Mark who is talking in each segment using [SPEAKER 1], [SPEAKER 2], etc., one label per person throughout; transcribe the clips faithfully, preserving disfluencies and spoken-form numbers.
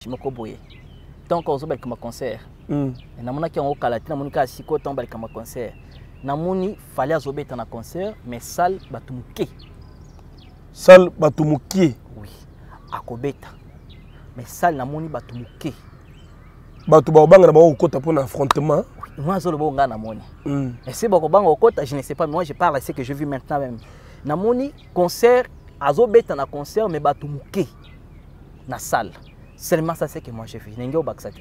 [SPEAKER 1] match moko boye donc on zoba comme concert
[SPEAKER 2] mm.
[SPEAKER 1] na mona ki on kalati na monika siko tomba comme concert na moni fallait azobeta na concert mais salle batumuke
[SPEAKER 2] salle batumuke
[SPEAKER 1] oui akobeta mais salle na moni batumuke
[SPEAKER 2] batu ba banga na ba okota pour un affrontement
[SPEAKER 1] moi zo le bonga na moni
[SPEAKER 2] mm.
[SPEAKER 1] et c'est bako banga okota je ne sais pas mais moi je parle à ce que je vis maintenant même na moni concert azobeta na concert mais batumuke na salle seulement ça c'est que moi j'ai vu n'engo baksate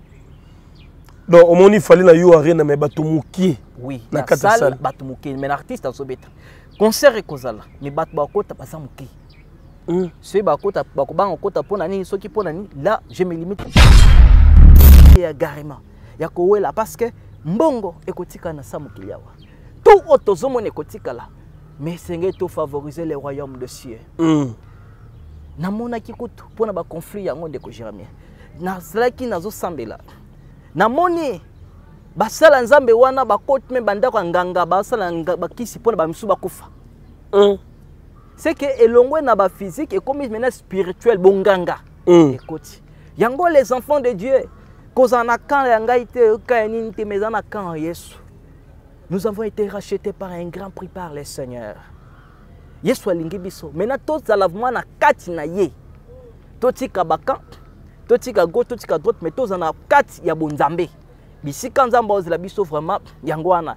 [SPEAKER 2] donc au moni fallait na yo arena mais batumuke
[SPEAKER 1] oui
[SPEAKER 2] na
[SPEAKER 1] na salle,
[SPEAKER 2] salle
[SPEAKER 1] batumuke mais l'artiste azobeta concert ekozala mais batu bakota pasa muke
[SPEAKER 2] mm.
[SPEAKER 1] c'est bakota bako banga okota pona nini soki pona nini là je me limite ya garement ya kowela parce que mbongo ekotika na samukili yawa tout otozomone ekotika là mais c'est to favoriser les royaumes de cieux
[SPEAKER 2] mm.
[SPEAKER 1] na mona kikutu pona ba conflit yango ndeko Jérémie na zalaki nazo sambela na moni basala nzambe wana bakoti me bandako nganga basala bakisi pona ba misu bakufa
[SPEAKER 2] mm.
[SPEAKER 1] c'est que elongwe na ba physique et comme maintenant spirituel bonganga
[SPEAKER 2] mm.
[SPEAKER 1] écoute yango les enfants de Dieu kozana kan yanga ite kaini nte mezana kan Yesu nous avons été rachetés par un grand prix par le Seigneur Yesu alingi biso maintenant tous à lavement na kati na ye totika baka totika go totika droite mais tous na kati ya bonzambe bisika nzamba ozela biso vraiment yango wana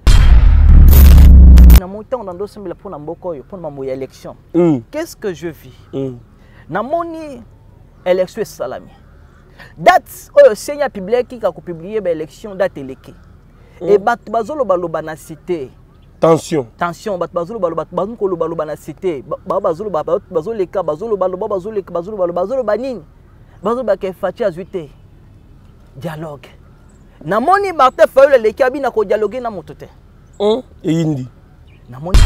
[SPEAKER 1] na montant on ndo sembela pour na mboko yo pour mambo ya élection
[SPEAKER 2] mm.
[SPEAKER 1] qu'est-ce que je vis
[SPEAKER 2] mm.
[SPEAKER 1] na moni élection salami date oyo senya public qui a publié ba élection date eleke mm. et bat bazolo baloba na cité
[SPEAKER 2] tension
[SPEAKER 1] tension bat bazolo baloba bazolo koloba loba na cité ba bazolo ba bazolo leka bazolo baloba bazolo leka bazolo baloba bazolo banini bazolo ba ke fati azuite dialogue na moni Martin Fayulu leki abina ko dialoguer na motote
[SPEAKER 2] mm. et indi
[SPEAKER 1] na moni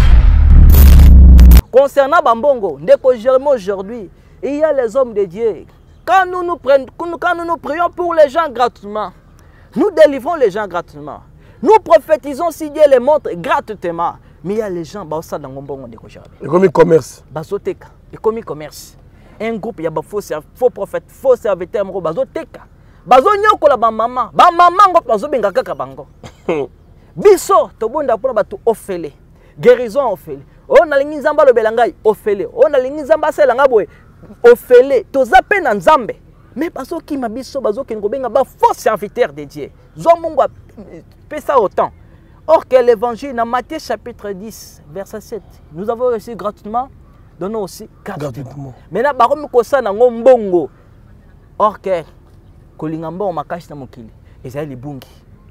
[SPEAKER 1] concernant bambongo ndeko Jérémie aujourd'hui il y a les hommes de Dieu. Quand nous nous, prenons, quand nous nous prions pour les gens gratuitement, nous délivrons les gens gratuitement. Nous prophétisons si Dieu les montre gratuitement. Mais il y a les gens qui sont dans le monde.
[SPEAKER 2] Et comme commerce.
[SPEAKER 1] Bazoteka. Et comme commerce. Un groupe, il y a des faux prophètes, faux serviteurs. Bazoteka. Bazonyoko la maman. Ba maman go bazobenga kaka bango. Biso to bonda pour batu ofele. Guérison ofele. On a lingi nzamba lo belangai ofele. On a lingi nzamba selanga boy. Ofele tozape na nzambe mais bazo ki mabiso bazo ki ngobenga ba faux serviteur de Dieu zo mungu pesa autant or que l'évangile dans Matthieu chapitre dix verset sept nous avons reçu gratuitement donnons aussi gratuitement maintenant ba komi kosa na ngombongo or que kolinga mbongo makashi na mokili ezali libungi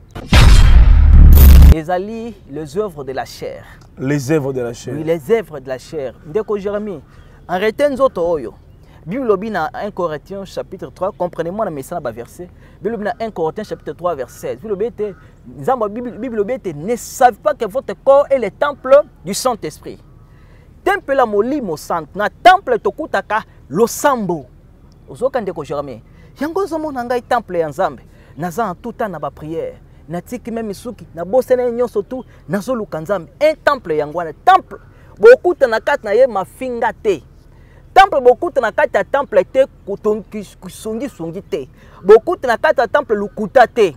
[SPEAKER 1] ezali les œuvres de la chair
[SPEAKER 2] les œuvres de la chair
[SPEAKER 1] oui les œuvres de la chair ndeko Jérémie arrêtez nzoto oyo Bible bina un Corinthiens chapitre trois comprenez-moi le message na verset Bible bina un Corinthiens chapitre trois verset Bible bete nzamba Bible Bible bete ne savez pas que votre corps est le temple du Saint-Esprit temple la molimo sant na temple tokutaka losambo ozoka ndeko Jérémie yango zomona ngai temple ya nzambe naza tout temps na ba prière na tiki même suki na bosene nyonso tout nazoluka nzambe un temple yango na temple bokuta na kati na ye mafinga te temple bokuta na kati ya temple te kutongi songi songi te bokuta na kati ya temple lukuta te.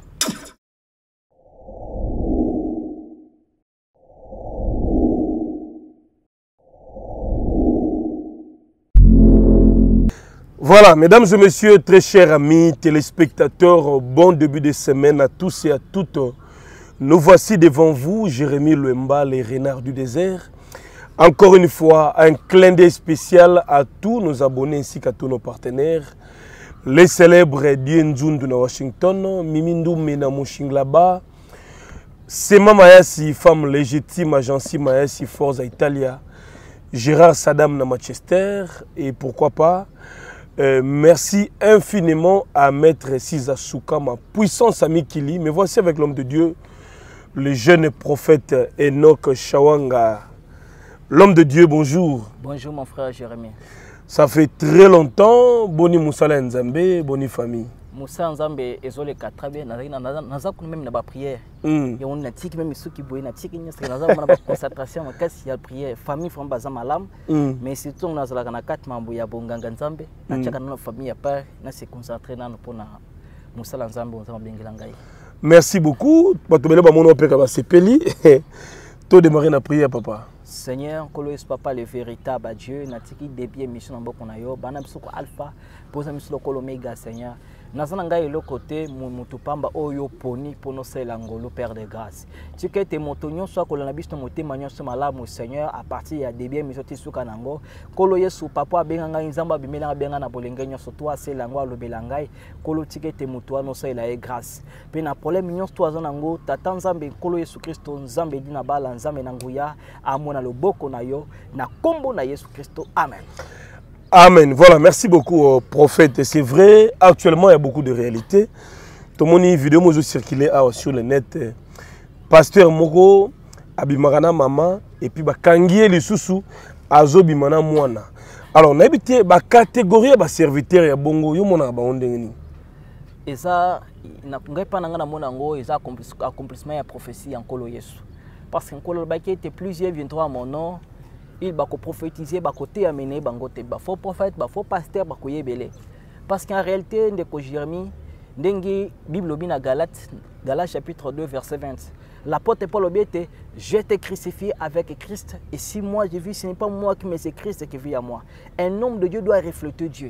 [SPEAKER 2] Voilà, mesdames et messieurs, très chers amis téléspectateurs, bon début de semaine à tous et à toutes. Nous voici devant vous, Jérémie Louemba, les renards du désert. Encore une fois, un clin d'œil spécial à tous nos abonnés ainsi qu'à tous nos partenaires. Les célèbres Dienzundu na Washington, Mimindou Mena Mushinglaba, Sema Mayasi, femme légitime, Agency Mayasi, Forza Italia, Gérard Saddam na Manchester, et pourquoi pas, euh, merci infiniment à Maître Siza Souka, ma puissance ami Kili. Mais voici avec l'homme de Dieu, le jeune prophète Enoch Shawanga. L'homme de Dieu, bonjour.
[SPEAKER 1] Bonjour mon frère Jérémie.
[SPEAKER 2] Ça fait très longtemps, Boni Moussala Nzambe, Boni famille.
[SPEAKER 1] Moussa Nzambe ezoleka très bien naza kuna même na ba prière et on a tiki même ceux qui boye na tiki nyasa naza na ba concentration makasi ya prière famille from baza malam mais surtout on azala na quatre mambo ya bonganga Nzambe na chaka na famille ya part na se concentrer na pona Moussa Nzambe on bengela ngai.
[SPEAKER 2] Merci beaucoup batobele ba mono peka ba sepeli to démarrer na prière papa.
[SPEAKER 1] Seigneur, Kolois Papa, le véritable Dieu, Natiki débié mission en Bokonayo, Banam Soko Alpha, Posa Mislo Kolomega, Seigneur. Nazananga et le côté, Moutupamba, Oyo Poni, Ponosel Angolo, Père de grâce. Tu que tes montagnes soit Kolonabis, ton moté, Magnon, Malam, Seigneur, à partir de débié mission Tisukanango, Koloye sous Papa, Benganga, Zamba, Bimela, Bengana, Bolengagne, sur toi, c'est l'angua, le Belangai, Kolo Tike, tes moutouans, no sei la grâce. Pena problème, Mignon, toi, Zanango, Tatan Zambe, Koloye sous Christ, Zambe, Dinabala, Zambe, Nanguya, Amona. Le boko na yo na kombo na Yesu Christo. Amen.
[SPEAKER 2] Amen. Voilà, merci beaucoup euh, prophète. C'est vrai, actuellement il y a beaucoup de réalités. Tout le monde a vidéo moi circulé sur le net. Pasteur Moko abimarana maman et puis ba kangié les sousou azo bimana mwana. Alors na habité ba catégorie ba serviteur ya bongo yo mona ba ondengeni.
[SPEAKER 1] Et ça na ngai pa nanga na mona ngo eza accomplissement ya prophétie en kolo Yesu. Parce que Kolobaki était plusieurs viendront à mon nom, il va prophétiser, va côté amener, bangote, ba faux prophète, ba faux pasteur, ba koye belé. Parce qu'en réalité, ndeko Jérémie, ndengi Bible bina Galates, Galates chapitre deux verset vingt. L'apôtre Paul obété, je t'ai crucifié avec Christ et si moi je vis, ce n'est pas moi qui mais c'est Christ qui vit à moi. Un homme de Dieu doit refléter Dieu.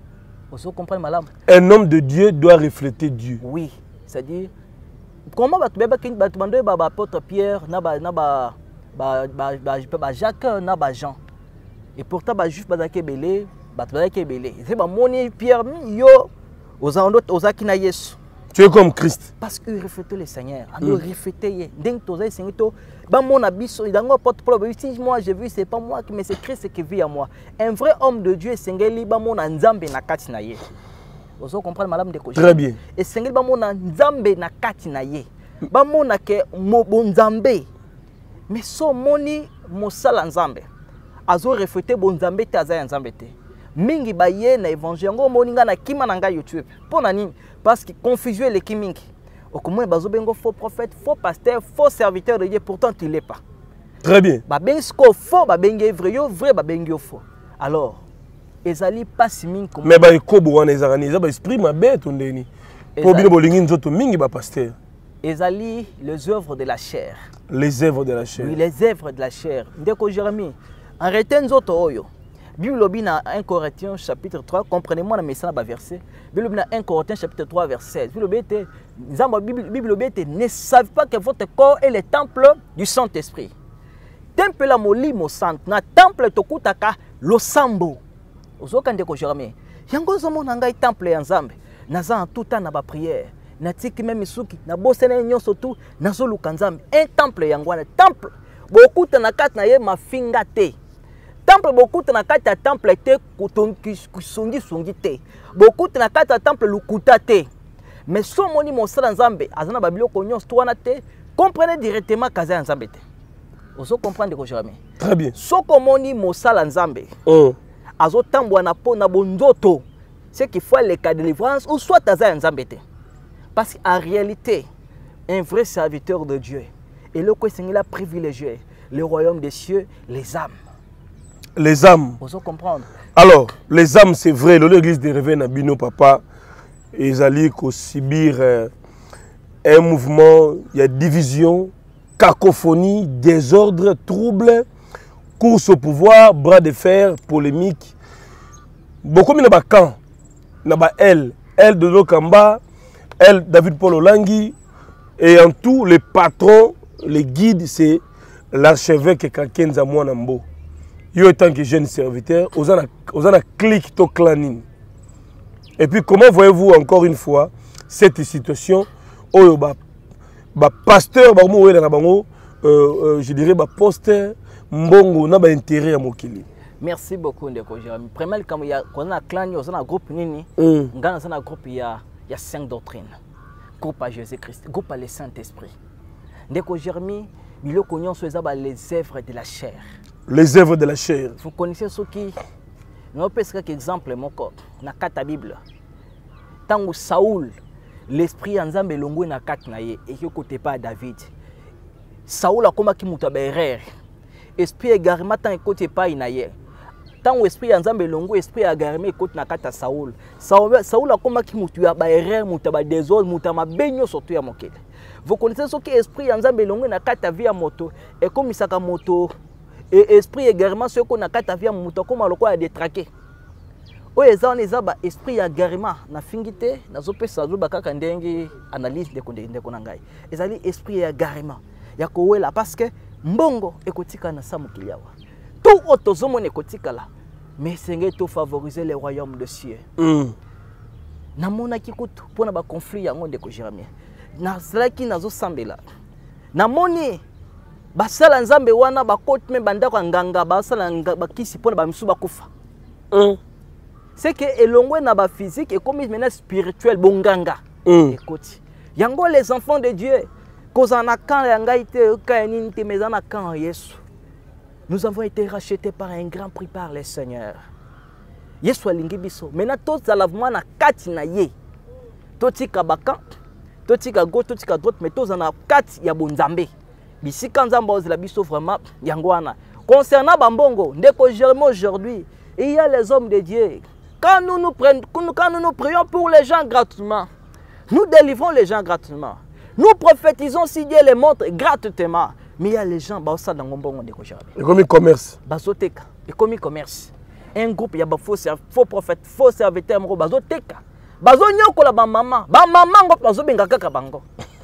[SPEAKER 1] Vous comprenez madame?
[SPEAKER 2] Un homme de Dieu doit refléter Dieu.
[SPEAKER 1] Oui, c'est-à-dire comment va tu demander à l'apôtre Pierre, na ba na ba ba ba Jacques, na ba Jean. Et pourtant ba juif ba belé, ba tu belé. C'est ba moni Pierre yo aux andot aux akina Yesu.
[SPEAKER 2] Tu es comme Christ.
[SPEAKER 1] Parce qu'il reflète le Seigneur. Alors refléter donc tous les Seigneur to ba mon abisso dans apôtre Paul si moi j'ai vu c'est pas moi mais c'est Christ qui vit à moi. Un vrai homme de Dieu sengeli ba mon nzambe na kati na ye. Vous comprenez madame de Koji.
[SPEAKER 2] Très bien.
[SPEAKER 1] Et sengeli ba mona nzambe na kati na ye. Ba mona ke mo bonzambe. Mais so moni mosala nzambe. Azo refléter bonzambe te aza nzambe te. Mingi ba ye na évangile ngo moninga na kima na nga YouTube. Pona nini? Parce que confusion les kimingi. Au comment bazo bengo faux prophète, faux pasteur, faux serviteur de Dieu pourtant tu l'es pas.
[SPEAKER 2] Très bien.
[SPEAKER 1] Ba bensko faux ba bengé vrai yo vrai ba bengé faux. Alors ezali pas simin comme
[SPEAKER 2] mais ba ikobo wana ezarani za ba esprit mabe tondeni po bino bolingi nzoto mingi ba pasteur
[SPEAKER 1] ezali les œuvres de la chair,
[SPEAKER 2] les œuvres de la chair.
[SPEAKER 1] Oui, les œuvres de la chair. Ndeko Jérémie arrêtez nzoto oyo Bible bina un Corinthiens chapitre trois comprenez-moi le message ba verset Bible bina un Corinthiens chapitre trois verset seize Bible bete nzamba Bible bete ne savent pas que votre corps est le temple du Saint-Esprit. Temple la molimo sant na temple tokutaka losambo. Ozoka ndeko Jérémie yango zomo na ngai temple ya Nzambe naza en tout temps na ba prière na tiki même suki na bosena nyonso tout na zoluka Nzambe un temple yango na temple bokuta na kati na ye mafinga te temple bokuta na kati ya temple te kutongi kusongi songi te bokuta na kati ya temple lukuta te mais so moni mosala Nzambe azana ba biloko nyonso to wana te comprenez directement kaza ya Nzambe te. Ozo comprendre ndeko Jérémie.
[SPEAKER 2] Très bien.
[SPEAKER 1] Soko moni mosala Nzambe
[SPEAKER 2] oh
[SPEAKER 1] azo tambwa na po na bondoto c'est qu'il faut les cas de délivrance ou soit aza Nzambe te. Parce qu'en réalité un vrai serviteur de Dieu et le quoi Seigneur a privilégié le royaume des cieux, les âmes.
[SPEAKER 2] Les âmes.
[SPEAKER 1] Vous comprendre.
[SPEAKER 2] Alors, les âmes c'est vrai, l'église de réveil na bino papa ils allaient subir euh, un mouvement, il y a division, cacophonie, désordre, trouble, course au pouvoir, bras de fer, polémique. Beaucoup de camp, elle, elle de Lokamba, elle David Paul Olangi, et en tout les patrons, les guides, c'est l'archevêque Kakenza Mwanambo. Yo étant que jeune serviteur, aux en clic to clanine. Et puis comment voyez-vous encore une fois cette situation où ba ba pasteur ba mo wela na bango euh je dirais ba pasteur mbongo na ba intérêt à mokili.
[SPEAKER 1] Merci beaucoup ndeko Jérémie. Premier comme il y a qu'on a clan yo na groupe nini ngana na groupe il y a il y a cinq doctrines. Groupe à Jésus-Christ, groupe à le Saint-Esprit. Ndeko Jérémie, biloko nyonso ezaba les œuvres de la chair.
[SPEAKER 2] Les œuvres de la chair.
[SPEAKER 1] Vous connaissez ce qui nous peut être exemple mon corps na kata Bible. tango Saoul l'esprit ya Nzambe elongwe na kati na ye ekikote pa David. Saoul akoma ki mutu aberere. Esprit égarement tant ekote pa na ye. Tango esprit ya Nzambe elongwe esprit ya égarement ekote na kati ya Saoul. Saoul Saoul akoma ki mutu ya berere, mutu ba désordre, mutu ma benyo surtout ya mokele. Vous connaissez ce que esprit ya Nzambe elongwe na kati ya vie ya moto ekomisaka moto et esprit égarement ce qu'on a kati ya vie ya moto koma lokola détraqué. Oyo eza wana eza ba esprit ya garement na fingite nazopesa zo bakaka ndenge analyse de konde ndeko na ngai ezali esprit ya garement ya kowela parce que mbongo ekotika na samu kiliawa tout autozomo ekotika la mais senge to favoriser le royaume de cieux mm. na mona kikutu pona ba conflit yango ndeko Jérémie na salaki nazo sambela na moni basala Nzambe wana bakoti me bandako nganga basala bakisi pona ba misu bakufa mm. C'est que elongwe na ba physique et comme maintenant spirituel bonganga. Mm. Écoute, yango les enfants de Dieu, kozana kan yanga ite kaini te mezana kan Yesu. Nous avons été rachetés par un grand prix par le Seigneur. Yesu alingi biso. Maintenant tous alavement na kati na ye. Totika baka, totika go, totika droite, mais tous na kati ya bonzambe. Bisika nzamba ozela biso vraiment yango wana. Concernant bambongo, ndeko Jérémie aujourd'hui, il y a les hommes de Dieu. Quand nous nous, prenons, quand nous nous prions pour les gens gratuitement, nous délivrons les gens gratuitement. Nous prophétisons si Dieu les montre gratuitement. Mais il y a les gens, bah, ça dans mon bon monde.
[SPEAKER 2] Et comme commerce.
[SPEAKER 1] Bazoteka. Et comme commerce. Un groupe, il y a faux faux prophètes, faux serviteurs, bazoteka. Bazonyoko la ba maman, ba maman ngo bazobenga kaka bango.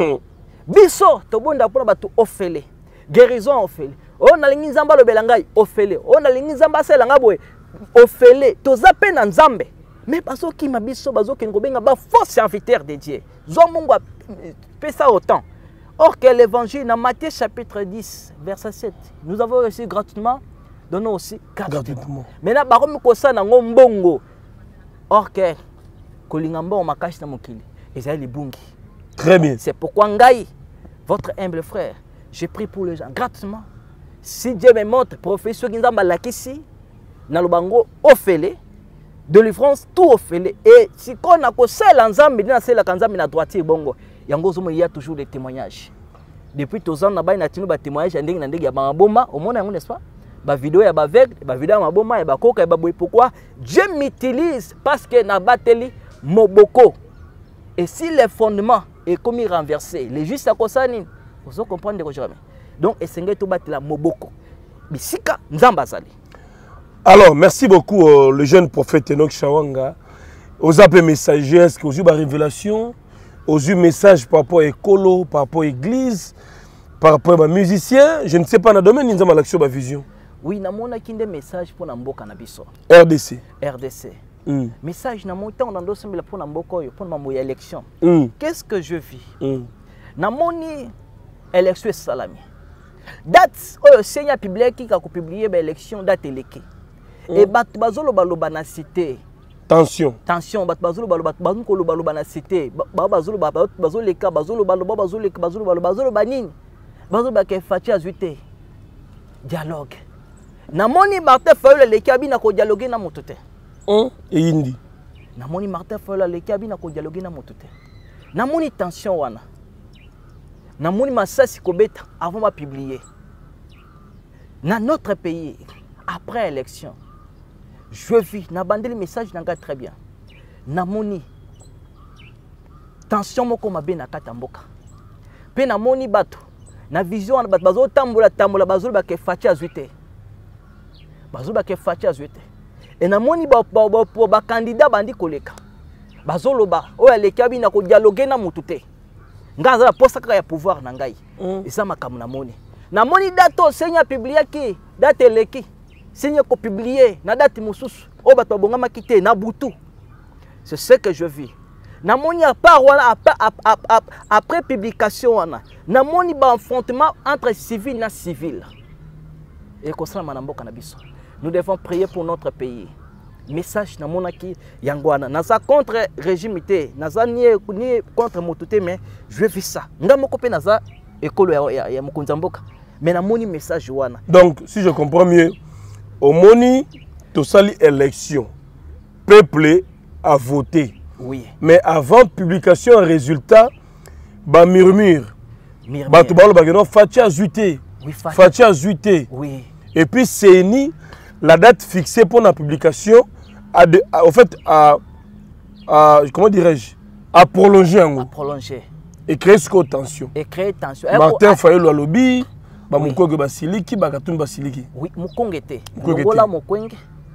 [SPEAKER 1] Biso to bonda pona batu ofele. Guérison ofele. On a lingi nzamba lo belangai ofele. On a lingi nzamba selanga boye. Ofele, toza pe na Nzambe. Mais bazo ki mabiso bazo ki ngobenga ba faux serviteur de Dieu. Zo mungu pe ça autant. Or que l'évangile dans Matthieu chapitre dix verset sept, nous avons reçu gratuitement, donnons aussi gratuitement. Maintenant baromi ko sa na ngombongo. Or que kolinga mbongo makashi na mokili. Ezali bungi.
[SPEAKER 2] Très bien.
[SPEAKER 1] C'est pourquoi ngai, votre humble frère, je prie pour les gens gratuitement. Si Dieu me montre professeur qui nzamba lakisi na lubango ofele délivrance tout ofele et si qu'on a ko sela nzambe na sela kanzambe na droitier bongo yango zomo il y a toujours des témoignages depuis tous ans na ba na tinu ba témoignage ndenge na ndenge ya maboma au monde n'est-ce pas ba vidéo ya ba veugle ba vidéo ya maboma ya ba koka ya ba boy pourquoi Dieu m'utilise parce que na bateli moboko et si les fondements est comme renversé les justes à kosani vous comprendre que jamais donc essengé to batela moboko bisika nzamba zali.
[SPEAKER 2] Alors, merci beaucoup euh, le jeune prophète Enoch Shawanga. Aux appels messagers, est-ce que vous avez une révélation? Aux eu message par rapport à l'écolo, par rapport à l'église, par rapport à musicien? Je ne sais pas, dans le domaine, nous avons l'action de la vision.
[SPEAKER 1] Oui, nous avons un message pour nous Canabiso.
[SPEAKER 2] R D C.
[SPEAKER 1] R D C.
[SPEAKER 2] Mm.
[SPEAKER 1] Message, nous avons un message pour nous pour nous élection.
[SPEAKER 2] Mm.
[SPEAKER 1] Qu'est-ce que je vis?
[SPEAKER 2] Mm.
[SPEAKER 1] Nous avons une élection salami. Date, le Seigneur publié qui a publié l'élection date élecée. Et bat bazolo baloba na cité.
[SPEAKER 2] Tension.
[SPEAKER 1] Tension bat bazolo baloba bazolo ko baloba na cité. Ba bazolo ba bazolo leka bazolo baloba bazolo leka bazolo baloba bazolo banini. Bazolo ba ke fati azuite. Dialogue. Na moni Martin Fayulu leka bi na ko dialoguer na motote.
[SPEAKER 2] Hein et indi.
[SPEAKER 1] Na moni Martin Fayulu leka bi na ko dialoguer na motote. Na moni tension wana. Na moni masasi ko beta avant ma publier. Na notre pays après élection. Je vis, na bandé le message nanga très bien. Na moni tension moko mabe na katamboka. Pe na moni bato na vision na bato bazo tambola tambola bazo ba ke fachi azuite. Bazo ba ke fachi azuite. Et na moni ba ba ba, ba candidat bandi koleka. Bazo loba o aleka bi na ko dialoguer na mutute. Ngaza la posa kaka ya pouvoir na ngai. Mm. Esa makamu na moni. Na moni dato Seigneur publié ki date eleki. Seigneur ko publier na date mususu o bato bonga makite na butu. C'est ce que je vis. Na moni a part wala après publication wana. Na moni ba affrontement entre civil na civil. Et ko sala manamboka na biso. Nous devons prier pour notre pays. Message na monaki yangwana. Naza contre régime té, naza ni ni contre motuté mais je vis ça. Ngamoko pe naza ekolo ya ya mukunzamboka. Mais na moni message wana.
[SPEAKER 2] Donc si je comprends mieux au moni, tout ça, l'élection. Peuple a voté.
[SPEAKER 1] Oui.
[SPEAKER 2] Mais avant publication, résultat, bah murmure. Bah tout le monde Fachi a zuité.
[SPEAKER 1] Oui,
[SPEAKER 2] Fachi a zuité.
[SPEAKER 1] Oui.
[SPEAKER 2] Et puis c'est ni la date fixée pour la publication, a de, a, en fait, à, à comment dirais-je, à prolonger en
[SPEAKER 1] À prolonger.
[SPEAKER 2] Et créer ce tension.
[SPEAKER 1] Et créer tension.
[SPEAKER 2] Martin Fayulu à lobby, bah
[SPEAKER 1] oui.
[SPEAKER 2] Mukonge Basiliki, bah Katum Basiliki.
[SPEAKER 1] Oui, Mukonge était.
[SPEAKER 2] Mukonge
[SPEAKER 1] Mukonge.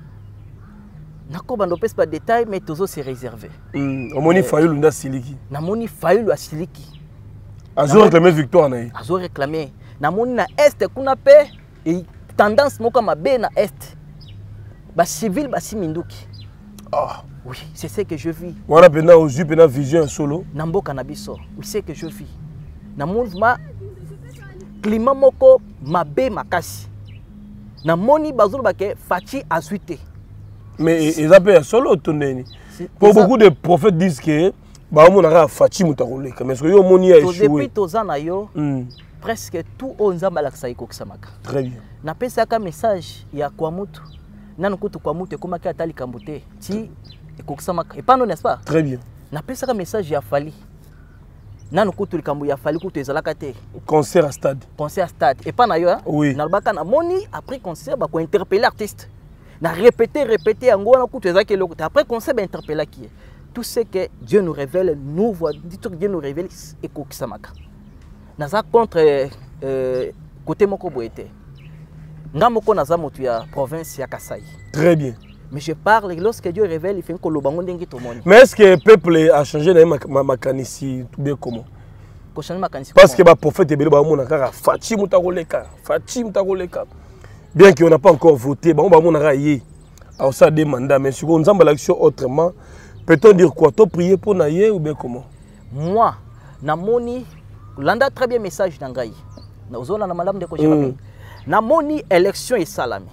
[SPEAKER 1] Nako bando pesa pas détail mais toujours c'est réservé.
[SPEAKER 2] Mm. Omoni Fayulu nda Siliki.
[SPEAKER 1] Namoni Fayulu à Siliki.
[SPEAKER 2] Azo réclamé victoire na ye.
[SPEAKER 1] Azo réclamé. Namoni na est kuna pe et tendance moka mabe na est. Ba civil ba siminduki.
[SPEAKER 2] Ah.
[SPEAKER 1] Oui, c'est ce que je vis.
[SPEAKER 2] Wana pena ozu pena vision solo.
[SPEAKER 1] Namboka na biso. Oui, c'est ce que je vis. Na mouvement climat moko mabe makasi. Namoni bazolo bake Fachi azuité.
[SPEAKER 2] Mais ils appellent solo tonné. Pour beaucoup de prophètes disent que bah on a Fachi mutarole. Mais ce que yo moni a échoué.
[SPEAKER 1] Depuis tozana yo, presque tout au nzamba laksa iko kisamaka.
[SPEAKER 2] Très bien.
[SPEAKER 1] Na pesa ka message ya kwa mutu. Nanu kutu kwa mutu koma ka atali kambote. Ti iko kisamaka. Et pas non n'est-ce pas?
[SPEAKER 2] Très bien.
[SPEAKER 1] Na pesa ka message ya Fali. Nanu kutu likambo ya Fali kutu ezalaka te.
[SPEAKER 2] Concert à stade.
[SPEAKER 1] Concert à stade. Et pas na yo hein?
[SPEAKER 2] Oui.
[SPEAKER 1] Na baka na moni après concert ba ko interpeller artiste. Na répéter répéter en gros kutu ezaki loko. Après concert ba interpeller qui tout ce que Dieu nous révèle, nous voit, dit que Dieu nous révèle et kokisamaka. Naza contre euh, côté moko boete. Nga moko naza motu ya province ya Kasai.
[SPEAKER 2] Très bien.
[SPEAKER 1] Mais je parle lorsque Dieu révèle, il fait que le bango ndengi to moni.
[SPEAKER 2] Mais est-ce que le peuple a changé na ma makanisi tout bien comment?
[SPEAKER 1] Ko changer makanisi.
[SPEAKER 2] Parce que ba prophète ebele ba mona kaka Fachi mutaroleka, Fachi mutaroleka. Bien qu'on n'a pas encore voté, ba mona ka yé. Alors ça des mandats mais si on zamba l'action autrement. Peut-on dire quoi? Tu prier pour naïe ou bien comment?
[SPEAKER 1] Moi, namoni, landa très bien message d'Angaï. Naozola na madame de Kojirami. Namoni élection et salami.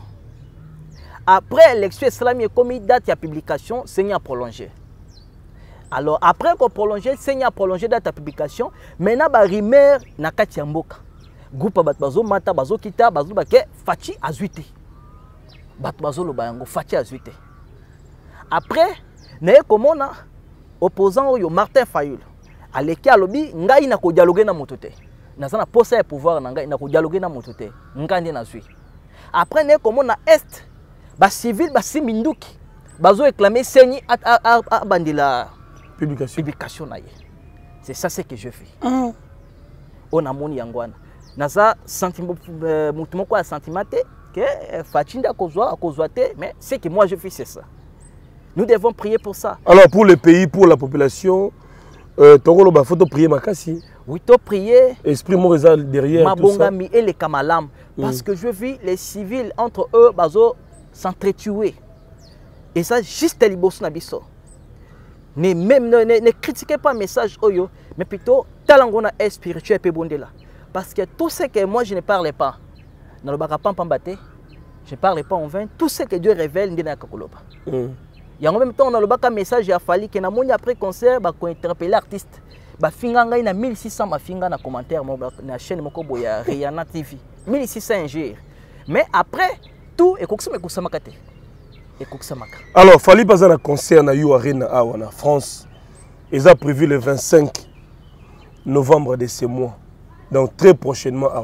[SPEAKER 1] Après élection et salami, comme date de publication, c'est à prolonger. Alors après qu'on prolonge, c'est à prolonger date de publication. Maintenant, ba rumeur na kati mboka. Groupe bat bazo mata bazo kita bazo bake Fachi azuité. Bat bazo lo bayango Fachi azuité. Après naye komona opposant oyo Martin Fayulu aleki alobi ngai na ko dialoguer na moto te nazana posa ya pouvoir na ngai na ko dialoguer na moto te ngandi na zui après naye komona est ba civil ba siminduki bazo réclamer seni a a bandila
[SPEAKER 2] publication
[SPEAKER 1] publication na ye c'est ça ce que je fais mm. On a moni yangwana naza sentiment mutu moko ya sentiment te que Fachinda kozwa kozwa te mais ce que moi je fais c'est ça. Nous devons prier pour ça.
[SPEAKER 2] Alors pour le pays, pour la population, euh, il faut prier Makassi.
[SPEAKER 1] Oui, tu prier.
[SPEAKER 2] Esprit Morizal derrière.
[SPEAKER 1] Mabongami et les Kamalam. Parce mm. que je vis les civils entre eux, bazo s'entretuer. Et ça, juste les boss nabiso. Ne même ne, ne, ne critiquez pas le message oyo, mais plutôt talangona est spirituel pe bondela. Parce que tout ce que moi je ne parle pas, dans le bakapam pambate, je ne parle pas en vain. Tout ce que Dieu révèle, ndena kakoloba. Et en même temps, on a le message il a fallu que na moni après concert ba ko interpeller artiste ba finga ngai na mille six cents ma finga na commentaire na chaîne moko boya Rihanna T V mille six cents ingir. Mais après tout et kokisa me kusamaka te. Et kusamaka.
[SPEAKER 2] Alors fali pas un concert na You Arena à en France. Ils ont prévu le vingt-cinq novembre de ce mois. Donc très prochainement à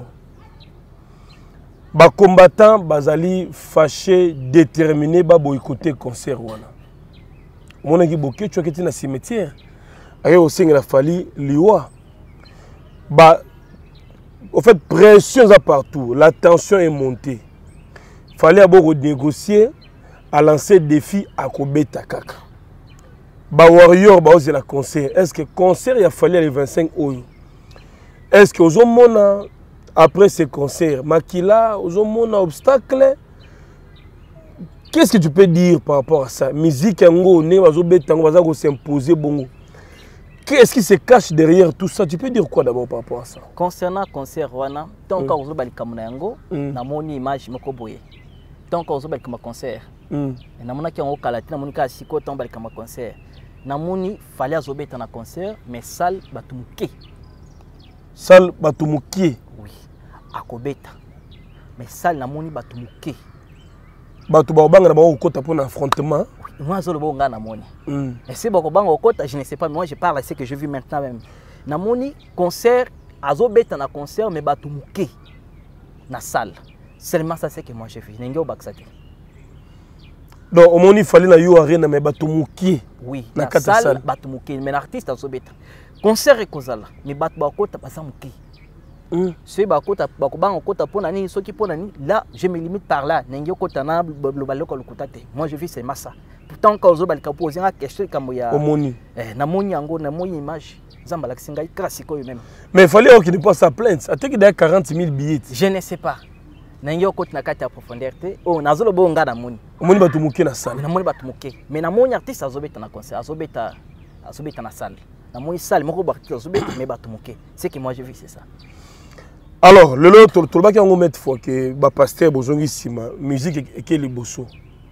[SPEAKER 2] ba combattants bazali fâchés déterminés ba boycotter concert wana. Mon équipe boké tu as été dans cimetière. Ailleurs au sein de la Fali liwa. Bah, en fait pression à partout, la tension est montée. Fallait d'abord négocier, à lancer défi à Kobeta Kaka. Bah warrior bah osé la concert. Est-ce que concert il a fallu le vingt-cinq août? Est-ce que aux hommes après ce concert, Makila, aux hommes obstacle? Qu'est-ce que tu peux dire par rapport à ça? Musique, on s'imposer bongo. Qu'est-ce qui se cache derrière tout ça? Tu peux dire quoi d'abord par rapport à ça?
[SPEAKER 1] Concernant le concert, Wana, tant qu'on a une image, tant qu'on a un concert, concert, il fallait un concert, mais salle batumuke.
[SPEAKER 2] Salle batumuke?
[SPEAKER 1] Oui, à Kobeta. Mais salle namoni batumuke.
[SPEAKER 2] Bato ba banga na ba ko ta pour un affrontement.
[SPEAKER 1] Oui, moi je le bon gars namoni. Et c'est beaucoup bango kota, je ne sais pas, mais moi je parle à ce que je vis maintenant même. Namoni concert, azo beta na concert mais batu muke na salle. Seulement ça c'est que moi j'ai vu. N'engue au baksate.
[SPEAKER 2] Donc au moment il fallait na yo arena mais batu muke.
[SPEAKER 1] Oui, na salle batu muke mais l'artiste azo beta. Concert et kozala, mais batu ba kota basa muke. Si bakota bakobanga kota pona ni soki pona ni là je me limite par là n'engue kota na global ko lukutate. Moi je vis c'est massa. Pourtant quand ozo balika poser une question comme ya
[SPEAKER 2] omoni.
[SPEAKER 1] Eh na moni yango na moni image. Même.
[SPEAKER 2] Mais il fallait qu'il ne pas sa plainte. À qu'il y a quarante mille billets.
[SPEAKER 1] Je ne sais pas. Nanyo côté na kati ya profondeur te. Oh nazolo bonga na moni.
[SPEAKER 2] Moni batu muke na salle.
[SPEAKER 1] Na moni batu muke. Mais na moni artiste azobeta na concert, azobeta azobeta na salle. Na moni salle moko ba artiste azobeta mais batu muke. C'est que moi je vis c'est ça.
[SPEAKER 2] Alors le lot tout le baki on met fois que ba pasteur bozongi sima musique et que les bosso.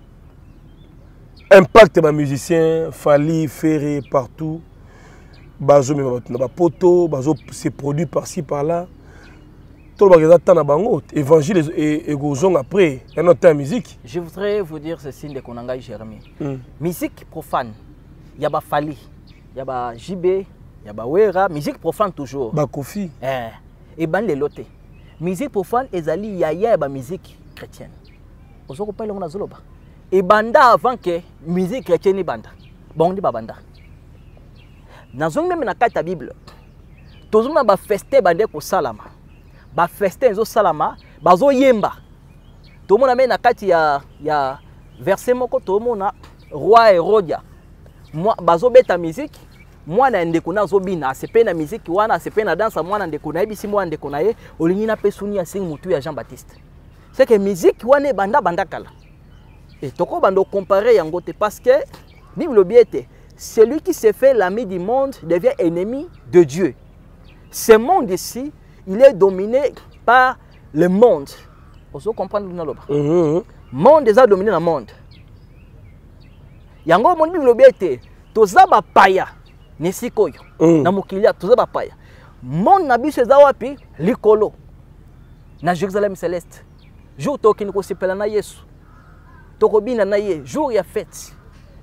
[SPEAKER 2] Impact ba musicien, Fali, Ferré partout. Bazo na poto, bazo se produit par-ci par-là. Tout le monde attend na bango, évangile et et gozong après, un autre musique.
[SPEAKER 1] Je voudrais vous dire ceci de Konanga Jérémie. Mm. Musique profane. Il y a ba Fali, il y a ba J B, il y a ba Wera, musique profane toujours.
[SPEAKER 2] Ba Kofi.
[SPEAKER 1] Eh, et ban les lotés. Musique profane ezali yaya ba musique chrétienne. Ozo ko pele ngona zoloba. Et banda avant que musique chrétienne banda. Bon di ba banda. Nazong même na kata Bible. Tozong na ba feste bande ko salama. Ba feste nzo salama, bazo yemba. To mona me na kati ya ya verset moko to mona roi Herodia. Moi bazo beta musique, moi na ndeko na zo bina, sepe na musique wana sepe na danse moi na ndeko na ebisi moi ndeko na ye, olingi na pesuni ya sing mutu ya Jean-Baptiste. C'est que musique wana banda banda kala. Et toko bando comparer yango te parce que Bible biete celui qui se fait l'ami du monde devient ennemi de Dieu. Ce monde ici, il est dominé par le monde. Vous comprenez le monde est dominé dans le monde. Yango mon Bible biete toza ba paya nesikoyo na mokilia toza ba paya. Monde na biso za wapi likolo na Jérusalem céleste. Jour tokini ko sepela na Yesu. Tokobina na ye jour ya fête.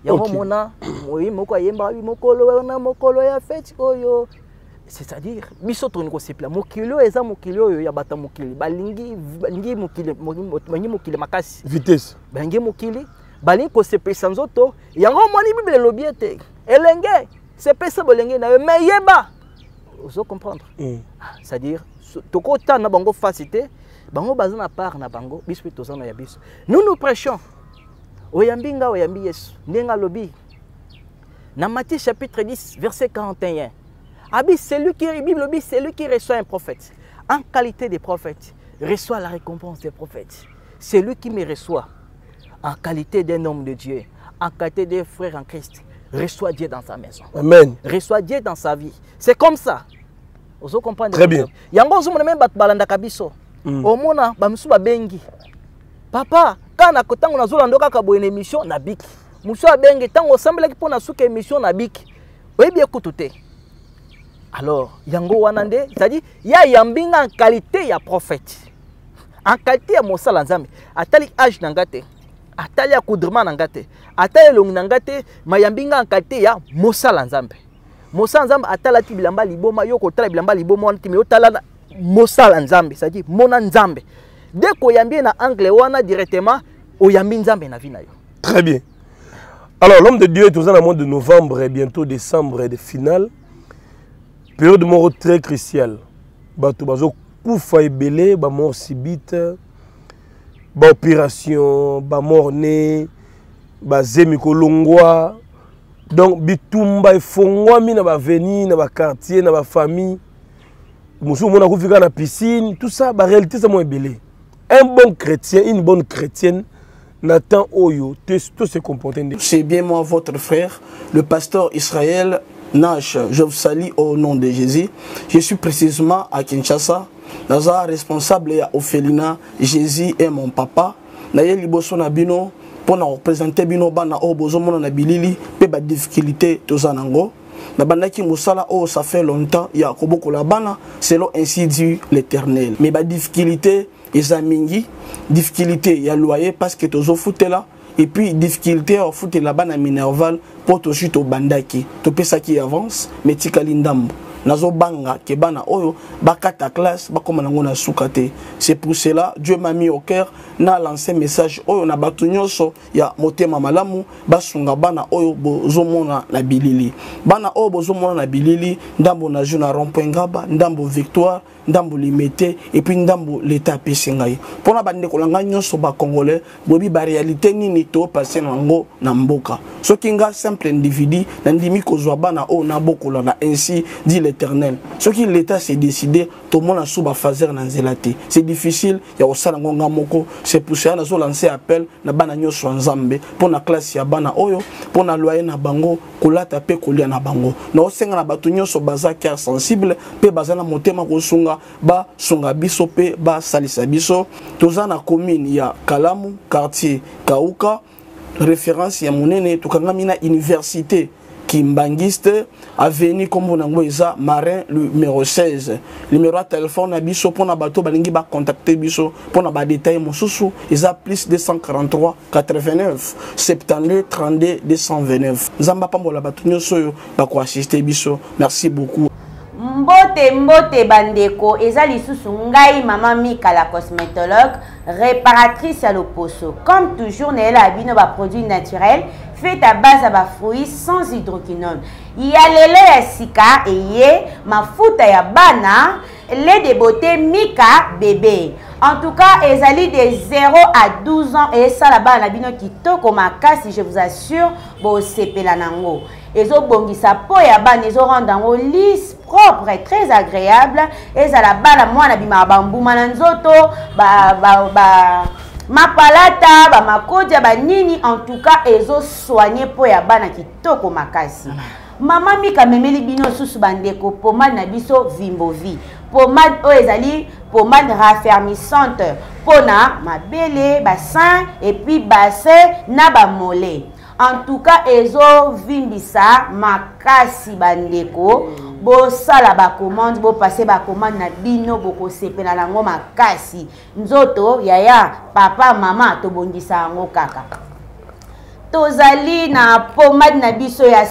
[SPEAKER 1] C'est-à-dire, biso to niko sepla mokilo eza mokilo yo ya bata mokili balingi balingi mokili balingi mokili makasi
[SPEAKER 2] vitesse
[SPEAKER 1] balingi mokili balingi ko sepesa nzoto yango moni Bible lobiete elenge sepesa bolenge na me yeba vous comprendre c'est-à-dire toko ta na bango facilité bango bazana part na bango biso to zana ya biso nous nous prêchons oyambinga oyambi Yesu ndenga lobi na Matthieu chapitre dix verset quarante et un. Abi celui qui Bible lobi celui qui reçoit un prophète en qualité de prophète reçoit la récompense des prophètes. Celui qui me reçoit en qualité d'un homme de Dieu, en qualité de frère en Christ, reçoit Dieu dans sa maison.
[SPEAKER 2] Amen.
[SPEAKER 1] Reçoit Dieu dans sa vie. C'est comme ça. Vous comprenez?
[SPEAKER 2] Très bien.
[SPEAKER 1] Yango zo même bat balanda kabiso. Omona ba musu ba bengi. Papa kana kotango na zolando kaka bo émission na biki. Musu abenge tango semble ki pona suka émission na biki. Oyebi ekutute. Alors, yango wanande, c'est-à-dire ya yambinga en qualité ya prophète. En qualité ya mosala nzambe. Atali âge nangate. Atali akudrema nangate. Atali long nangate, mayambinga en qualité ya mosala nzambe. Mosala nzambe atala ti bilamba liboma yoko tala bilamba liboma wana ti me otala mosala nzambe, c'est-à-dire mona nzambe. Dès qu'on yambie na anglais wana directement, oyambi nzambe na vie na yo.
[SPEAKER 2] Très bien. Alors, l'homme de Dieu est aux mois de novembre et bientôt décembre de finale. Période mort très cruciale. Bato bazo kufa ebele, ba mort subite, ba opération, ba mort né, ba zemi kolongwa. Donc bitumba efongwa mi na ba veni na ba quartier na ba famille. Musu mona kufika na piscine, tout ça ba réalité ça mo ebele. Un bon chrétien, une bonne chrétienne Nathan Oyo, tout se comporter.
[SPEAKER 3] C'est bien moi votre frère, le pasteur Israël Nash, je vous salue au nom de Jésus. Je suis précisément à Kinshasa. Naza responsable ya Ophelina, Jésus est mon papa. Naye liboso na bino pour na représenter bino bana o bozo mona na bilili pe ba difficulté tozanango. Na bandaki musala o ça fait longtemps ya koboko la bana selon ainsi dit l'Éternel. Mais ba difficulté eza mingi, difficulté ya loyer parce que tozo futela et puis difficulté au foot là-bas na Minerval pour to chute au bandaki to pesa qui avance mais tikali ndambo nazo banga ke bana oyo bakata classe bakoma nango na sukate. C'est pour cela Dieu m'a mis au cœur na lancé message oyo na batu nyonso ya motema malamu basunga bana oyo bozomona na bilili bana oyo bozomona na bilili ndambo na juna rond-point Ngaba ndambo Victoire ndambo Limete et puis ndambo l'état pesingai pona bande kolanga nyonso ba congolais bobi ba réalité nini to passer nango na mboka soki nga simple individu na ndimi kozwa bana oyo na bokola na ainsi dit l'Éternel. Ce qui l'État s'est décidé, tout le monde a sous fazer na nzelate. C'est difficile, il y a aussi ngonga moko. C'est pour ça que nous lancé appel na bana nyoso nzambe pour na classe ya bana oyo, pour na loyer na bango, kolata pe kolia na bango. Na osenga na batu nyoso baza cœur sensible, pe baza na motema kosunga ba sunga biso pe ba salisa biso. Toza na commune ya Kalamu, quartier Kauka, référence ya monene tukanga mina université Kimbangiste, avenue comme on a Marin, le numéro seize. Le numéro de téléphone à Bisso pour na bateau balingi ba contacter Bisso pour na ba détail mon sous ils a plus deux cent quarante-trois quatre-vingt-neuf soixante-douze trente-deux deux cent vingt-neuf. Zamba pambola bateau nyoso ba ko assister Bisso. Merci beaucoup.
[SPEAKER 4] Mbote mbote bandeko eza lisusu ngai mama Mika la cosmétologue réparatrice à l'Oposo. Comme toujours nela abino ba produits naturels fait à base à fruits sans hydroquinone. Il y a le lait sika et yé mafuta ya bana lait de beauté Mika bébé. En tout cas, ezali de zéro à douze ans et ça là-bas na bino kitoko makasi, je vous assure, bo sepela nango. Ezo bongisa po ya bana ezo rendre ngo lisse, propre et très agréable. Ezala bana mwana bima bambuma na nzoto ba ba ba mapalata ba makodia ba nini, en tout cas ezo soigner po ya bana kitoko makasi. Mama Mika memeli bino susu bandeko pomade na biso Vimbovi. Pomade o ezali pomade raffermissante pona mabele, bassin et puis bassin na ba mollet. En tout cas ezo vimbisa makasi bandeko. Bo sala ba commande, bo passer ba commande na bino boko sepela nango makasi. Nzoto yaya papa mama to bongisa ngo kaka. Tozali na pomade na biso ya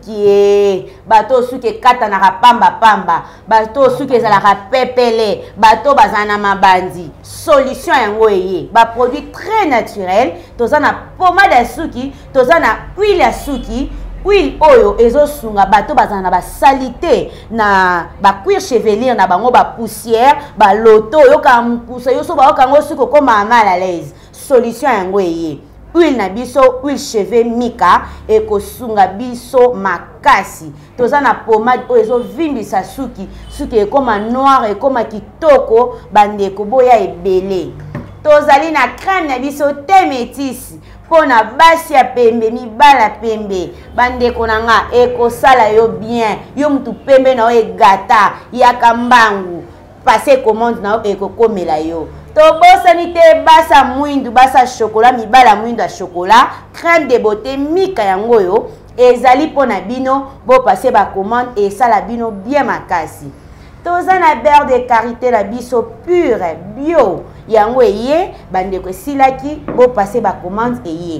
[SPEAKER 4] suki bato suki kata na pamba pamba bato suki za la pepele bato bazana mabandi solution yango eye ba produit très naturel tozana pomade ya suki tozana huile ya suki huile oyo ezo sunga bato bazana ba salité na ba cuir chevelure na bango ba poussière ba loto yo ka mpusa yo so ba kango suko koma mal à l'aise solution yango eye huile na biso huile cheveux Mika et kosunga biso makasi toza na pomade oyo ezo vimbisa suki suki ekoma noir ekoma kitoko bandeko boya ebele tozali na crème na biso te métis pona basi ya pembe mibala pembe bandeko nanga ekosala yo bien yo mutu pembe na yo egata yaka mbangu passer commande na yo ekokomela yo. Tobosani te basa mwindu basa chocolat mibala mwindu ya chocolat crème de beauté Mika yango yo ezali pona bino bo passer ba commande et ça la bino bien makasi. Toza na beurre de karité la biso pure bio yango eye bandeko silaki bo passer ba commande eye.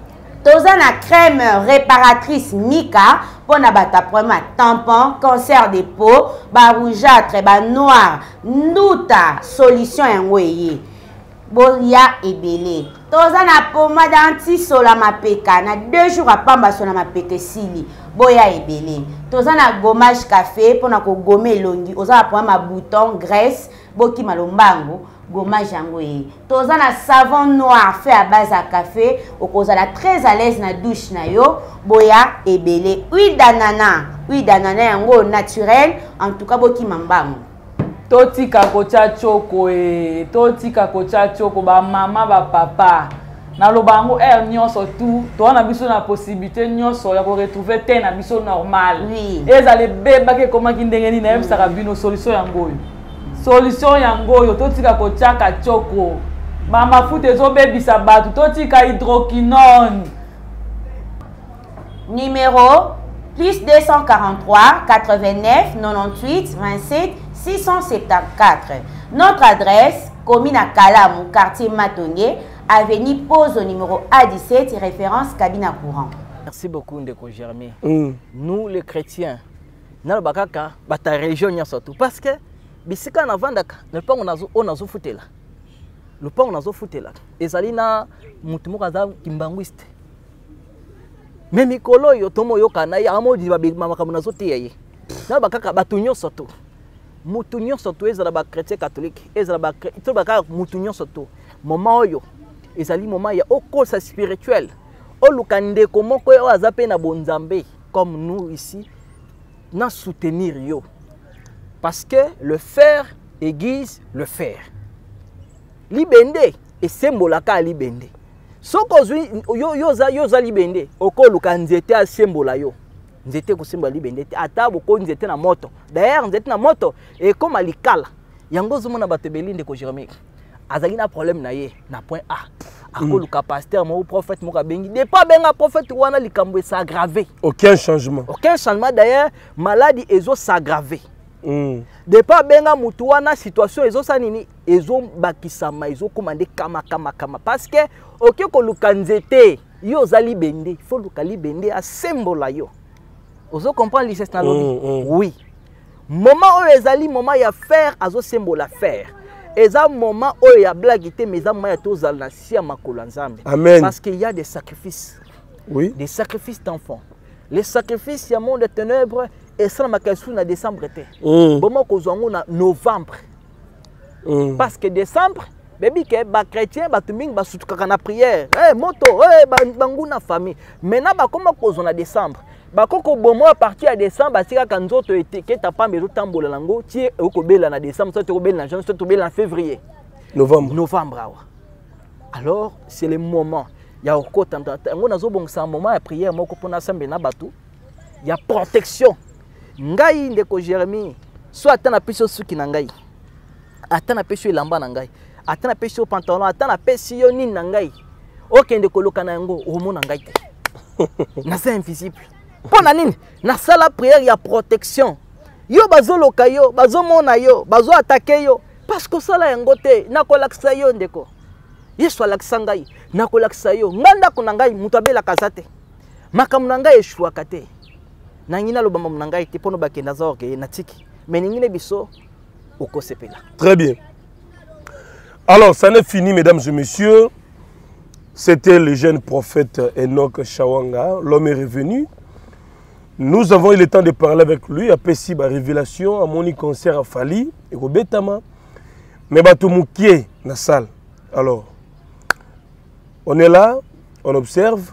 [SPEAKER 4] Toza na crème réparatrice Mika pona bata problème tampon, cancer de peau, ba rougeâtre, ba noir, nduta solution yango eye. Boya ebele. Toza na pomade anti sola mapeka na deux jours à pamba sola mapeka sili. Boya ebele. Toza na gommage café pona ko gommer longi. Oza na ma bouton graisse boki malombango. Gommage yango ye. Toza na savon noir fait à base à café. Okozala très à l'aise na douche na yo. Boya ebele. Huile d'ananas. Huile d'ananas yango naturel. En tout cas boki mambango.
[SPEAKER 5] Totika kocha choko e. Totika kocha choko ba mama ba papa. Na lobango er nyonso tout. To na biso na possibilité nyonso ya ko retrouver te na biso normal.
[SPEAKER 4] Oui.
[SPEAKER 5] Ezale beba ke koma kindengeni na ebisa bino solution yango yo. Solution yango yo totika kochaka choko mama futa ezobebisa bato totika hydroquinone
[SPEAKER 4] numéro plus deux cent quarante-trois quatre-vingt-neuf quatre-vingt-huit vingt-sept six cent soixante-quatorze. Notre adresse commune à Kalamu quartier Matonge avenue Pose au numéro A dix-sept, référence cabine à courant.
[SPEAKER 1] Merci beaucoup, Ndeko Jérémy.
[SPEAKER 2] Mm.
[SPEAKER 1] Nous, les chrétiens, nous avons ta région surtout. Parce que, si on a vendu, le pain on a foutu là. Le pain on a foutu là. Et ça, na mutumu kaza kimbanguiste. Même Mikolo, yo tomo yo kana ya amo di babi mama kamuna zote yeye. Na bakaka batunyo surtout. Mutunyo surtout ezala ba chrétien catholique. Ezala ba to baka mutunyo surtout. Moment oyo ezali moment ya okosa spirituel. Olukande komoko yo azape na bonzambe comme nous ici na soutenir yo parce que le fer aiguise le fer libende et sembolaka libende soko yo yo za yo za libende okoluka nzete a sembola yo nzete ko sembola libende ata boko nzete na moto d'ailleurs nzete na moto et comme alikala yango zo mona batebelinde ko Jérémy azali na problème na ye na point A. Akoluka pasteur mo prophète mo ka bengi de pas benga prophète wana likambo s'aggraver.
[SPEAKER 2] Aucun changement.
[SPEAKER 1] Aucun changement d'ailleurs maladie ezo s'aggraver.
[SPEAKER 2] Mm.
[SPEAKER 1] De pas benga mutu wana situation ezo sanini ezo bakisama ezo commander kama kama kama parce que oké koluka nzete yo zali bende faut luka libende a symbole yo. Ozo comprendre l'issue na lobby. Mm, mm. Oui. Moment où ezali moment ya faire azo symbole à faire. Et ça, moment où il y a blague, mais ça, il y a tous les nations makolanzambe.
[SPEAKER 2] Amen.
[SPEAKER 1] Parce qu'il y a des sacrifices.
[SPEAKER 2] Oui.
[SPEAKER 1] Des sacrifices d'enfants. Les sacrifices, il y a un monde de ténèbres et ça, il y a décembre.
[SPEAKER 2] Mm.
[SPEAKER 1] Bon, qu'on a novembre. Mm. Parce que décembre, baby, que les chrétiens, les chrétiens, ils sont en prière. Eh, moto, eh, banguna famille. Maintenant, comment qu'on a décembre? Bakoko bomo à partir de décembre sika kanzoto ete ke ta pambe zo tambola lango tie okobela na décembre so okobela na janvier so okobela na février
[SPEAKER 2] novembre
[SPEAKER 1] novembre awa. Alors c'est le moment ya okota ntata ngo nazo bongisa moment ya prière moko pona sambe na batu ya protection ngai Ndeko Jérémy so atana peso suki na ngai atana peso elamba na ngai atana peso pantalon atana peso yo nini na ngai okende koloka na yango omona ngai te na c'est invisible. Pour nini na sala prière ya protection yo bazoloka yo bazomona yo bazo attaquer yo parce que sala yango te nakolakisa yo ndeko yesu alakisa ngai nakolakisa yo nganda kuna ngai mutu abela kazate makambo na ngai eshuaka te na ngina loba mamu na ngai te pono bakenda zorge na tiki mais ningine biso okosepela.
[SPEAKER 2] Très bien. Alors ça n'est fini mesdames et messieurs. C'était le jeune prophète Enoch Shawanga, l'homme est revenu. Nous avons eu le temps de parler avec lui, après si la révélation, à mon concert à Fali, et au Betama, mais bateau moukier dans la salle. Alors, on est là, on observe.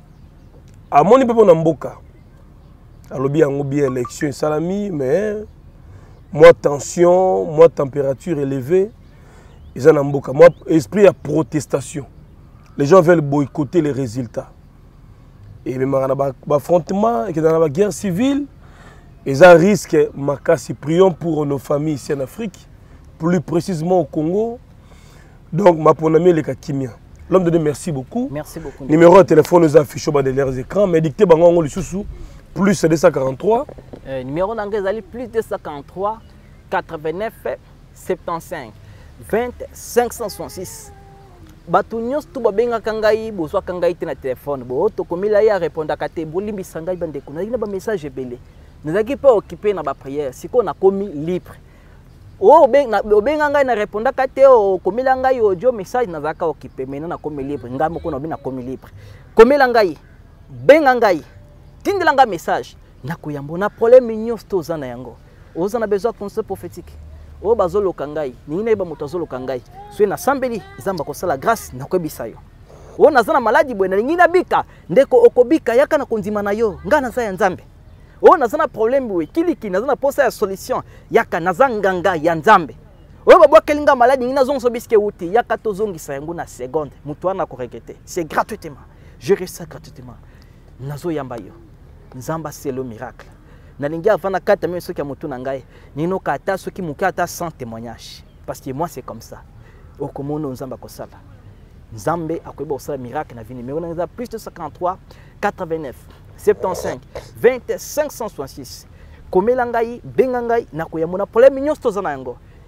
[SPEAKER 2] À mon niveau, on a mboka. Alors, bien, on a bien élection salami, mais moi, tension, moi, température élevée, ils ont mboka. Moi, esprit à protestation. Les gens veulent boycotter les résultats. Et même dans l'affrontement, dans la guerre civile, ils ont un risque. Prions pour nos familles ici en Afrique, plus précisément au Congo. Donc, ma pour ami les Kakimia. L'homme de Dieu, merci beaucoup.
[SPEAKER 1] Merci beaucoup.
[SPEAKER 2] Numéro de téléphone, nous affichons dans les écrans. Mais dictez bango le sous plus deux cent quarante-trois.
[SPEAKER 1] Euh, numéro d'anglais, plus deux cent quarante-trois, quatre-vingt-neuf, soixante-quinze, vingt, cinq cent soixante-six. Batu nyos tu babenga kangai bozwa kangai te na téléphone bo to komila ya répondre kate bolimbi sangai bande kuna ina ba message belé nazaki pas occupé na ba prière siko na komi libre o benga obenga ngai na répondre kate o komila ngai audio message nazaka occupé mais na komi libre ngamo ko na bina komi libre komila ngai benga ngai tindela nga message na kuyambo na problème nyos to zana yango ozana besoin conseil prophétique. O bazolo kangai ni neba mutazolo kangai so na sambeli zamba ko sala grâce na kwebisa yo o nazana maladi bwena ngina bika ndeko okobika yaka na konzima na yo ngana za ya nzambe o nazana problème bwe kiliki nazana posa ya solution yaka nazanganga ya nzambe o babwa kelinga maladi ngina zonso biske uti yaka tozongisa yango na seconde mutu ana ko regretter c'est gratuitement je reçois gratuitement nazo yamba yo nzamba c'est le miracle. Nalingi avana kata même ceux qui amutu nangai nino kata ceux qui mukata sans témoignage parce que moi c'est comme ça okomono nzamba kosala nzambe akweba osala miracle na vie numéro na plus de cinquante-trois quatre-vingt-neuf soixante-quinze vingt cinq cent soixante-six komela ngai benga ngai na koyamona problème nyonso tozana yango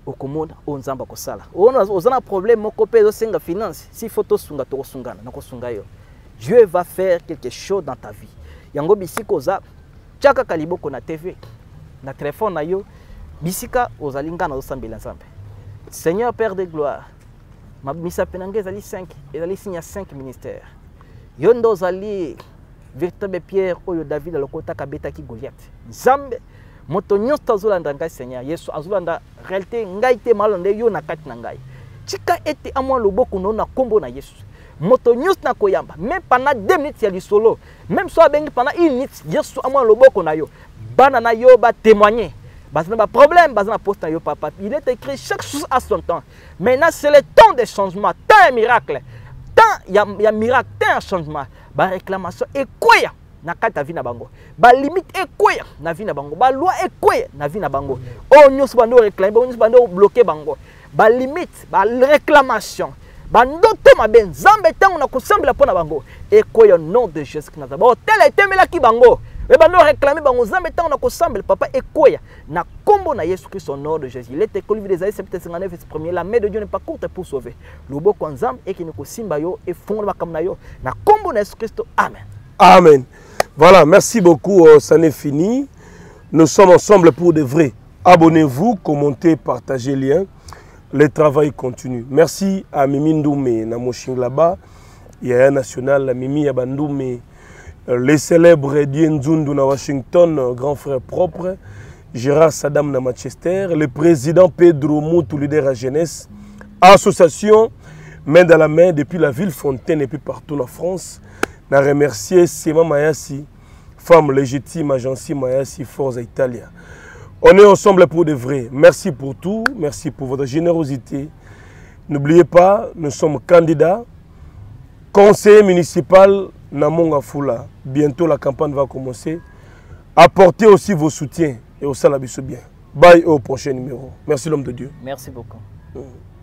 [SPEAKER 1] okomona o nzamba kosala ona ozana problème moko pe osenga finance si faut tosunga to sungana na kosunga yo Dieu va faire quelque chose dans ta vie yango bisika oza chaka kaliboko na T V na téléphone na yo bisika ozalinga na osambela nzambe Seigneur Père de gloire ma misa penanga ezali cinq ezali signe cinq ministères yo ndo ozali véritable pierre oyo David alokota kabeta ki Goliath nzambe moto nyonso azolanda ngai Seigneur Yesu azolanda réalité ngai te malande yo na kati na ngai tika ete amwa loboko no na kombo na Yesu moto nyonso na koyamba même pendant deux minutes ya lisolo même so abengi pendant une minute Yesu amwa loboko na yo bana na yo ba témoigner bazana ba problème bazana poste na yo papa il est écrit chaque chose à son temps maintenant c'est le temps des changements temps miracle temps ya ya miracle temps changement ba réclamation ekoya na kata vie na bango ba limite ekoya na vie na bango ba loi ekoya na vie na bango o nyonso bando réclamer ba nyonso bando bloquer bango ba limite ba réclamation ba ndoto mabe nzambe tango na kosambela pona bango ekoya au nom de Jésus Christ ba hotel etemela ki bango e bando réclamer bango nzambe tango na kosambela papa ekoya na kombo na Yesu Christ au nom de Jésus il était collivé des chapitre cinquante-neuf verset premier la main de Dieu n'est pas courte pour sauver loboko nzambe et qui ne kosimba yo et fond ba kamna yo na kombo na Yesu Christ amen
[SPEAKER 2] amen. Voilà, merci beaucoup, euh, ça n'est fini. Nous sommes ensemble pour de vrai. Abonnez-vous, commentez, partagez le lien. Le travail continue. Merci à Mimi Ndoumé, Namoshing là-bas. Il y a un national, la Mimi Yabandoumé, euh, les célèbres Dienzundu na Washington, euh, grand frère propre, Gérard Saddam na Manchester, le président Pedro Moutou, leader à jeunesse, association, main dans la main depuis la ville Fontaine et puis partout en France. Je remercie Sema Mayasi, femme légitime, agence Mayasi, Forza Italia. On est ensemble pour de vrai. Merci pour tout, merci pour votre générosité. N'oubliez pas, nous sommes candidats, conseiller municipal Namonga Fula. Bientôt la campagne va commencer. Apportez aussi vos soutiens et au Salabiso bien. Bye au prochain numéro. Merci l'homme de Dieu.
[SPEAKER 1] Merci beaucoup.
[SPEAKER 2] Mmh.